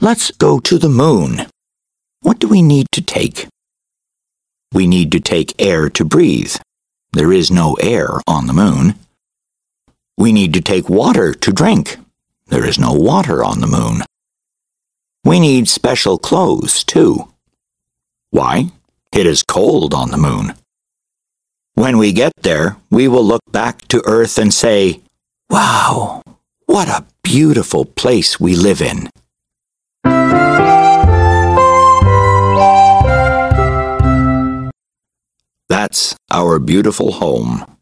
Let's go to the moon. What do we need to take? We need to take air to breathe. There is no air on the moon. We need to take water to drink. There is no water on the moon. We need special clothes, too. Why? It is cold on the moon. When we get there, we will look back to Earth and say, "Wow, what a beautiful place we live in." That's our beautiful home.